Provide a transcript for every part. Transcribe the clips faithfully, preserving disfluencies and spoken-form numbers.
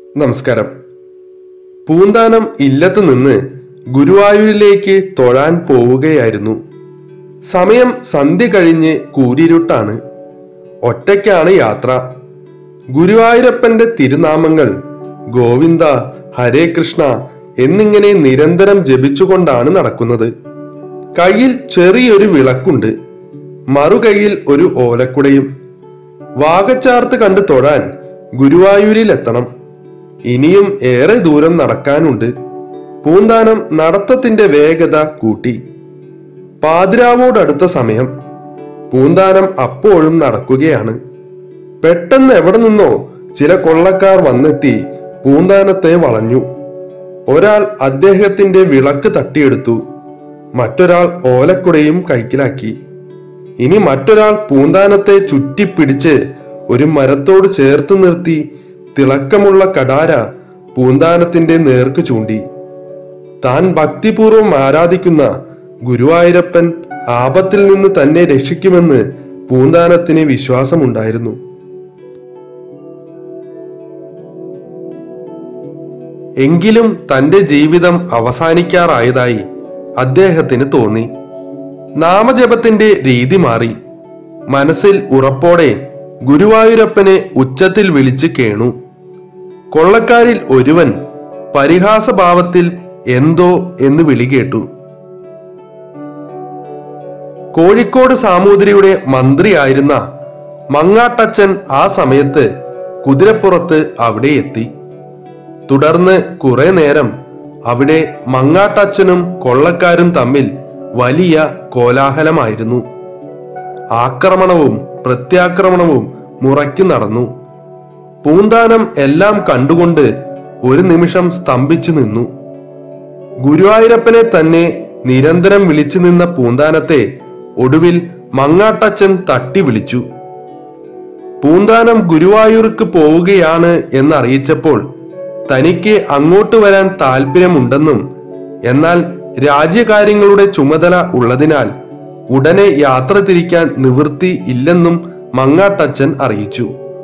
നമസ്കാരം. പൂന്താനം ഇല്ലത്ത് നിന്ന് ഗുരുവായൂരിലേക്ക് തൊഴാൻ പോവുകയായിരുന്നു. സമയം സന്ധ്യ കഴിഞ്ഞ് കൂരിരുട്ടാണ്. ഒറ്റയ്ക്കാണ് യാത്ര. ഗുരുവായൂരപ്പന്റെ തിരുനാമങ്ങൾ ഗോവിന്ദ, ഹരേ കൃഷ്ണ എന്നിങ്ങനെ നിരന്തരം ജപിച്ചുകൊണ്ടാണ് നടക്കുന്നത്. കയ്യിൽ ചെറിയൊരു വിളക്കുണ്ട്, മറുകൈയിൽ ഒരു ഓലക്കുടയും. വാകച്ചാർത്ത് കണ്ട് തൊഴാൻ ഗുരുവായൂരിലെത്തണം. ഇനിയും ഏറെ ദൂരം നടക്കാനുണ്ട്. പൂന്താനം നടത്തത്തിന്റെ വേഗത കൂട്ടി. പാതിരാവോടടുത്ത സമയം. പൂന്താനം അപ്പോഴും നടക്കുകയാണ്. പെട്ടെന്ന് എവിടെ നിന്നോ ചില കൊള്ളക്കാർ വന്നെത്തി പൂന്താനത്തെ വളഞ്ഞു. ഒരാൾ അദ്ദേഹത്തിന്റെ വിളക്ക് തട്ടിയെടുത്തു, മറ്റൊരാൾ ഓലക്കുടയും കൈക്കലാക്കി. ഇനി മറ്റൊരാൾ പൂന്താനത്തെ ചുറ്റിപ്പിടിച്ച് ഒരു മരത്തോട് ചേർത്ത് നിർത്തി തിളക്കമുള്ള കടാര പൂന്താനത്തിന്റെ നേർക്ക് ചൂണ്ടി. താൻ ഭക്തിപൂർവം ആരാധിക്കുന്ന ഗുരുവായൂരപ്പൻ ആപത്തിൽ നിന്ന് തന്നെ രക്ഷിക്കുമെന്ന് പൂന്താനത്തിന് വിശ്വാസമുണ്ടായിരുന്നു. എങ്കിലും തന്റെ ജീവിതം അവസാനിക്കാറായതായി അദ്ദേഹത്തിന് തോന്നി. നാമജപത്തിന്റെ രീതി മാറി. മനസ്സിൽ ഉറപ്പോടെ ഗുരുവായൂരപ്പനെ ഉച്ചത്തിൽ വിളിച്ച് കേണു. കൊള്ളക്കാരിൽ ഒരുവൻ പരിഹാസഭാവത്തിൽ എന്തോ എന്ന് വിളി കേട്ടു. കോഴിക്കോട് സാമൂതിരിയുടെ മന്ത്രിയായിരുന്ന മങ്ങാട്ടച്ചൻ ആ സമയത്ത് കുതിരപ്പുറത്ത് അവിടെ എത്തി. തുടർന്ന് കുറെ നേരം അവിടെ മങ്ങാട്ടച്ചനും കൊള്ളക്കാരും തമ്മിൽ വലിയ കോലാഹലമായിരുന്നു. ആക്രമണവും പ്രത്യാക്രമണവും മുറയ്ക്കു നടന്നു. പൂന്താനം എല്ലാം കണ്ടുകൊണ്ട് ഒരു നിമിഷം സ്തംഭിച്ചു നിന്നു. ഗുരുവായൂരപ്പനെ തന്നെ നിരന്തരം വിളിച്ചു നിന്ന പൂന്താനത്തെ ഒടുവിൽ മങ്ങാട്ടച്ചൻ തട്ടി വിളിച്ചു. പൂന്താനം ഗുരുവായൂർക്ക് പോവുകയാണ് എന്നറിയിച്ചപ്പോൾ തനിക്ക് അങ്ങോട്ട് വരാൻ താല്പര്യമുണ്ടെന്നും എന്നാൽ രാജ്യകാര്യങ്ങളുടെ ചുമതല ഉള്ളതിനാൽ ഉടനെ യാത്ര തിരിക്കാൻ നിവൃത്തി ഇല്ലെന്നും മങ്ങാട്ടച്ചൻ അറിയിച്ചു.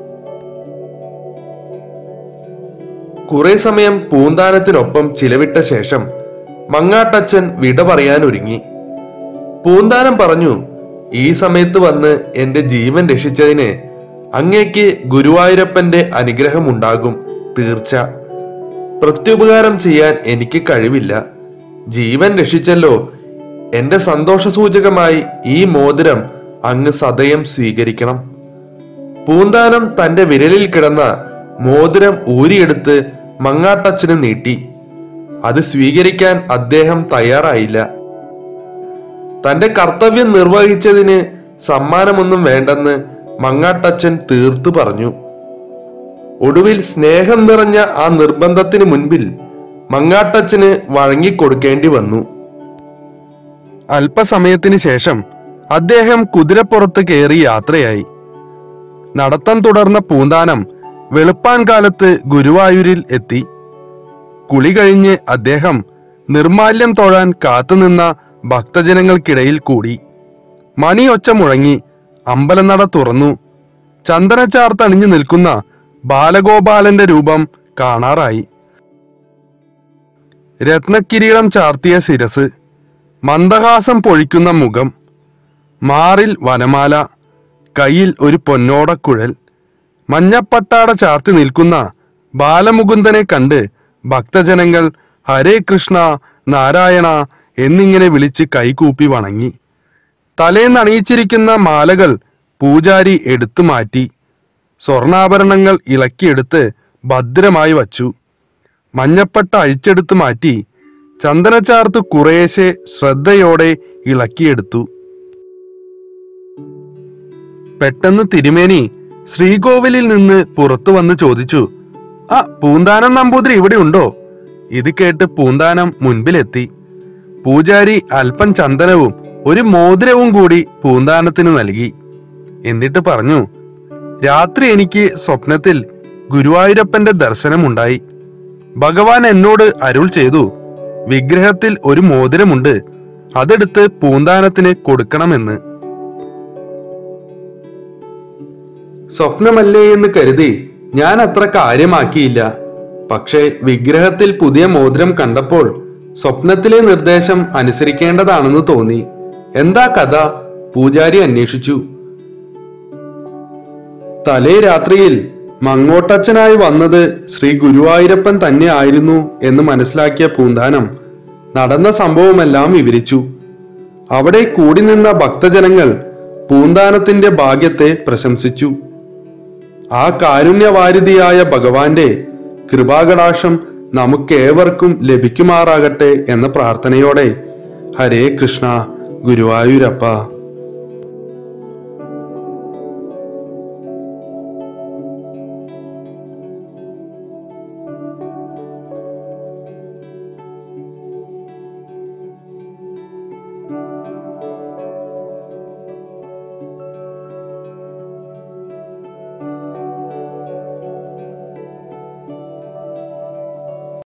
കുറെ സമയം പൂന്താനത്തിനൊപ്പം ചിലവിട്ട ശേഷം മങ്ങാട്ടച്ചൻ വിട പറയാൻ ഒരുങ്ങി. പൂന്താനം പറഞ്ഞു, ഈ സമയത്ത് വന്ന് എന്റെ ജീവൻ രക്ഷിച്ചതിന് അങ്ങേക്ക് ഗുരുവായൂരപ്പന്റെ അനുഗ്രഹം ഉണ്ടാകും തീർച്ച. പ്രത്യുപകാരം ചെയ്യാൻ എനിക്ക് കഴിവില്ല. ജീവൻ രക്ഷിച്ചല്ലോ, എന്റെ സന്തോഷസൂചകമായി ഈ മോതിരം അങ്ങ് സദയം സ്വീകരിക്കണം. പൂന്താനം തന്റെ വിരലിൽ കിടന്ന മോതിരം ഊരിയെടുത്ത് മങ്ങാട്ടച്ചന് നീട്ടി. അത് സ്വീകരിക്കാൻ അദ്ദേഹം തയ്യാറായില്ല. തന്റെ കർത്തവ്യം നിർവഹിച്ചതിന് സമ്മാനമൊന്നും വേണ്ടെന്ന് മങ്ങാട്ടച്ചൻ തീർത്തു പറഞ്ഞു. ഒടുവിൽ സ്നേഹം നിറഞ്ഞ ആ നിർബന്ധത്തിന് മുൻപിൽ മങ്ങാട്ടച്ചന് വഴങ്ങിക്കൊടുക്കേണ്ടി വന്നു. അല്പസമയത്തിന് ശേഷം അദ്ദേഹം കുതിരപ്പുറത്ത് കയറി യാത്രയായി. നടത്തം തുടർന്ന പൂന്താനം വെളുപ്പാൻ കാലത്ത് ഗുരുവായൂരിൽ എത്തി. കുളി കഴിഞ്ഞ് അദ്ദേഹം നിർമാല്യം തൊഴാൻ കാത്തുനിന്ന ഭക്തജനങ്ങൾക്കിടയിൽ കൂടി. മണിയൊച്ച മുഴങ്ങി. അമ്പലനട തുറന്നു. ചന്ദനച്ചാർത്തണിഞ്ഞു നിൽക്കുന്ന ബാലഗോപാലന്റെ രൂപം കാണാറായി. രത്നക്കിരീടം ചാർത്തിയ ശിരസ്, മന്ദഹാസം പൊഴിക്കുന്ന മുഖം, മാറിൽ വനമാല, കയ്യിൽ ഒരു പൊന്നോടക്കുഴൽ. മഞ്ഞപ്പട്ടാട ചാർത്തി നിൽക്കുന്ന ബാലമുകുന്ദനെ കണ്ട് ഭക്തജനങ്ങൾ ഹരേ കൃഷ്ണ, നാരായണ എന്നിങ്ങനെ വിളിച്ച് കൈകൂപ്പി വണങ്ങി. തലേന്നണിയിച്ചിരിക്കുന്ന മാലകൾ പൂജാരി എടുത്തു മാറ്റി. സ്വർണാഭരണങ്ങൾ ഇളക്കിയെടുത്ത് ഭദ്രമായി വച്ചു. മഞ്ഞപ്പട്ട അഴിച്ചെടുത്തു മാറ്റി ചന്ദനച്ചാർത്ത് കുറേശ്ശെ ശ്രദ്ധയോടെ ഇളക്കിയെടുത്തു. പെട്ടെന്ന് തിരുമേനി ശ്രീകോവിലിൽ നിന്ന് പുറത്തു വന്ന് ചോദിച്ചു, ആ പൂന്താനം നമ്പൂതിരി ഇവിടെ ഉണ്ടോ? ഇത് കേട്ട് പൂന്താനം മുൻപിലെത്തി. പൂജാരി അല്പം ചന്ദനവും ഒരു മോതിരവും കൂടി പൂന്താനത്തിന് നൽകി. എന്നിട്ട് പറഞ്ഞു, രാത്രി എനിക്ക് സ്വപ്നത്തിൽ ഗുരുവായൂരപ്പന്റെ ദർശനമുണ്ടായി. ഭഗവാൻ എന്നോട് അരുൾ ചെയ്തു, വിഗ്രഹത്തിൽ ഒരു മോതിരമുണ്ട്, അതെടുത്ത് പൂന്താനത്തിന് കൊടുക്കണമെന്ന്. സ്വപ്നമല്ലേ എന്ന് കരുതി ഞാൻ അത്ര കാര്യമാക്കിയില്ല. പക്ഷേ വിഗ്രഹത്തിൽ പുതിയ മോതിരം കണ്ടപ്പോൾ സ്വപ്നത്തിലെ നിർദ്ദേശം അനുസരിക്കേണ്ടതാണെന്ന് തോന്നി. എന്താ കഥ? പൂജാരി അന്വേഷിച്ചു. തലേ രാത്രിയിൽ മങ്ങോട്ടച്ഛനായി വന്നത് ശ്രീ ഗുരുവായൂരപ്പൻ തന്നെ ആയിരുന്നു എന്ന് മനസ്സിലാക്കിയ പൂന്താനം നടന്ന സംഭവമെല്ലാം വിവരിച്ചു. അവിടെ കൂടി നിന്ന ഭക്തജനങ്ങൾ പൂന്താനത്തിന്റെ ഭാഗ്യത്തെ പ്രശംസിച്ചു. ആ കാരുണ്യവാരിധിയായ ഭഗവാന്റെ കൃപാകടാക്ഷം നമുക്കേവർക്കും ലഭിക്കുമാറാകട്ടെ എന്ന പ്രാർത്ഥനയോടെ ഹരേ കൃഷ്ണ ഗുരുവായൂരപ്പ.